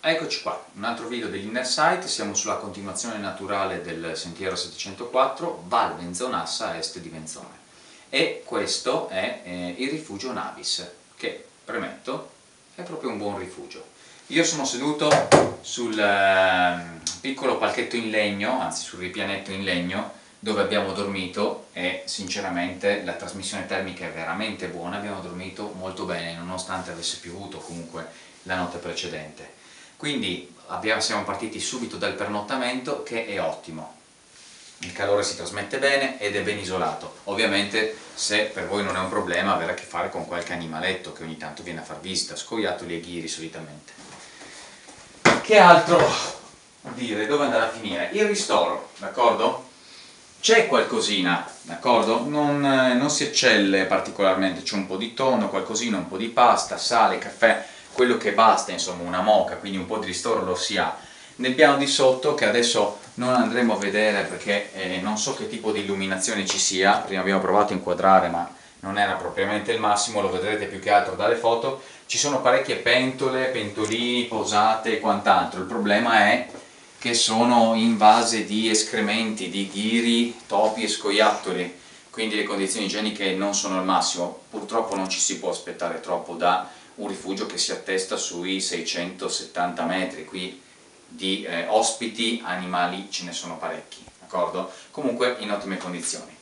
Eccoci qua, un altro video dell'Inner Sight. Siamo sulla continuazione naturale del sentiero 704 Val Venzonassa a est di Venzone, e questo è il rifugio Navis, che, premetto, è proprio un buon rifugio. Io sono seduto sul piccolo palchetto in legno, anzi sul ripianetto in legno, dove abbiamo dormito, e sinceramente la trasmissione termica è veramente buona. Abbiamo dormito molto bene nonostante avesse piovuto comunque la notte precedente. Quindi siamo partiti subito dal pernottamento, che è ottimo. Il calore si trasmette bene ed è ben isolato. Ovviamente, se per voi non è un problema avere a che fare con qualche animaletto che ogni tanto viene a far visita, scoiattoli e ghiri solitamente. Che altro dire? Dove andare a finire? Il ristoro, d'accordo? C'è qualcosina, d'accordo? Non si eccelle particolarmente, c'è un po' di tonno, qualcosina, un po' di pasta, sale, caffè, quello che basta, insomma, una moka, quindi un po' di ristoro lo si ha. Nel piano di sotto, che adesso non andremo a vedere perché non so che tipo di illuminazione ci sia, prima abbiamo provato a inquadrare ma non era propriamente il massimo, lo vedrete più che altro dalle foto, ci sono parecchie pentole, pentolini, posate e quant'altro. Il problema è che sono invase di escrementi, di ghiri, topi e scoiattoli, quindi le condizioni igieniche non sono al massimo. Purtroppo non ci si può aspettare troppo da un rifugio che si attesta sui 670 metri, qui di ospiti animali ce ne sono parecchi, d'accordo? Comunque in ottime condizioni.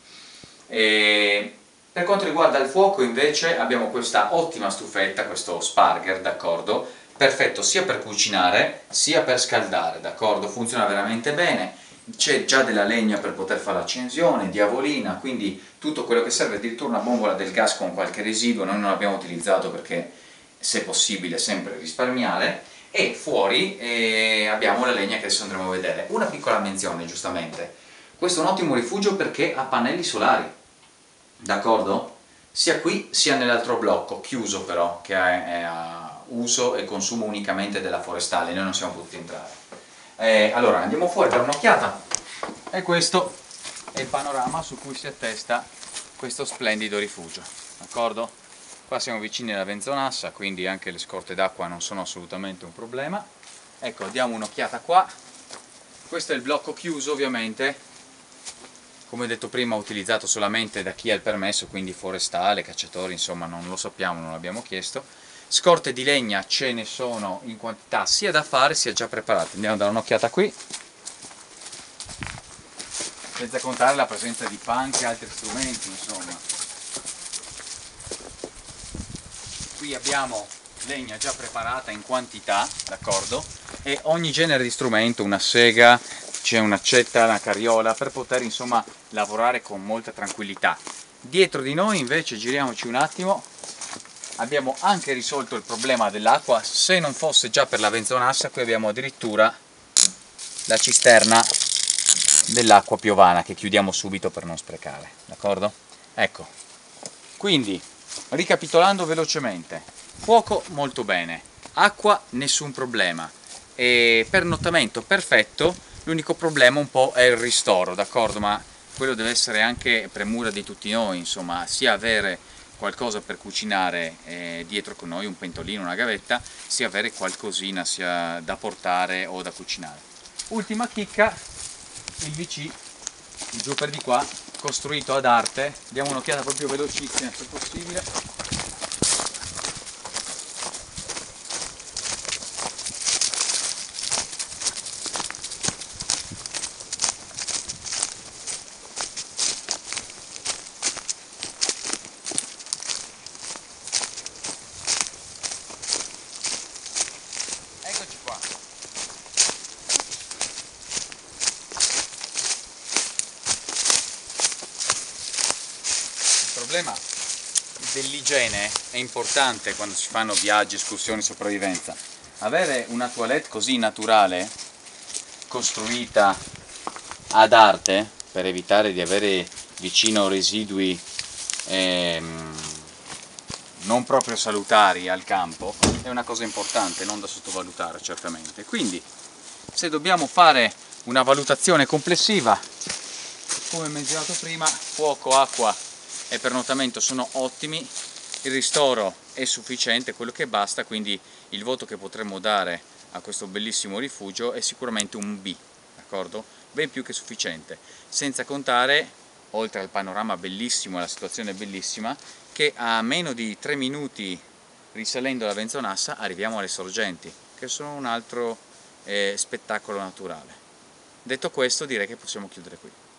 Per quanto riguarda il fuoco invece abbiamo questa ottima stufetta, questo Sparger, d'accordo? Perfetto sia per cucinare sia per scaldare, d'accordo? Funziona veramente bene, c'è già della legna per poter fare l'accensione, diavolina, quindi tutto quello che serve, addirittura una bombola del gas con qualche residuo. Noi non l'abbiamo utilizzato perché, se possibile, sempre risparmiare. E fuori abbiamo la legna che adesso andremo a vedere. Una piccola menzione, giustamente: questo è un ottimo rifugio perché ha pannelli solari, d'accordo? Sia qui sia nell'altro blocco, chiuso però, che è a uso e consumo unicamente della forestale. Noi non siamo potuti entrare. Allora andiamo fuori per un'occhiata, e questo è il panorama su cui si attesta questo splendido rifugio, d'accordo? Qua siamo vicini alla Venzonassa, quindi anche le scorte d'acqua non sono assolutamente un problema. Ecco, diamo un'occhiata qua. Questo è il blocco chiuso, ovviamente, come detto prima, utilizzato solamente da chi ha il permesso, quindi forestale, cacciatori, insomma non lo sappiamo, non l'abbiamo chiesto. Scorte di legna ce ne sono in quantità sia da fare sia già preparate. Andiamo a dare un'occhiata qui, senza contare la presenza di panche e altri strumenti, insomma. Qui abbiamo legna già preparata in quantità, d'accordo? E ogni genere di strumento, una sega, c'è un'accetta, una carriola, per poter insomma lavorare con molta tranquillità. Dietro di noi invece, giriamoci un attimo, abbiamo anche risolto il problema dell'acqua. Se non fosse già per la Venzonassa, qui abbiamo addirittura la cisterna dell'acqua piovana che chiudiamo subito per non sprecare, d'accordo? Ecco, quindi ricapitolando velocemente: fuoco molto bene, acqua nessun problema, e pernottamento perfetto. L'unico problema un po' è il ristoro, d'accordo? Ma quello deve essere anche premura di tutti noi, insomma, sia avere qualcosa per cucinare dietro con noi, un pentolino, una gavetta, sia avere qualcosina sia da portare o da cucinare. Ultima chicca, il VC, giù per di qua, costruito ad arte. Diamo un'occhiata proprio velocissima se possibile. Eccoci qua. Il problema dell'igiene è importante quando si fanno viaggi, escursioni, sopravvivenza. Avere una toilette così naturale, costruita ad arte, per evitare di avere vicino residui non proprio salutari al campo, è una cosa importante, non da sottovalutare certamente. Quindi, se dobbiamo fare una valutazione complessiva, come menzionato prima, fuoco, acqua e pernottamento sono ottimi, il ristoro è sufficiente, quello che basta, quindi il voto che potremmo dare a questo bellissimo rifugio è sicuramente un B, d'accordo? Ben più che sufficiente, senza contare, oltre al panorama bellissimo e alla situazione bellissima, che a meno di 3 minuti risalendo la Venzonassa arriviamo alle sorgenti, che sono un altro spettacolo naturale. Detto questo, direi che possiamo chiudere qui.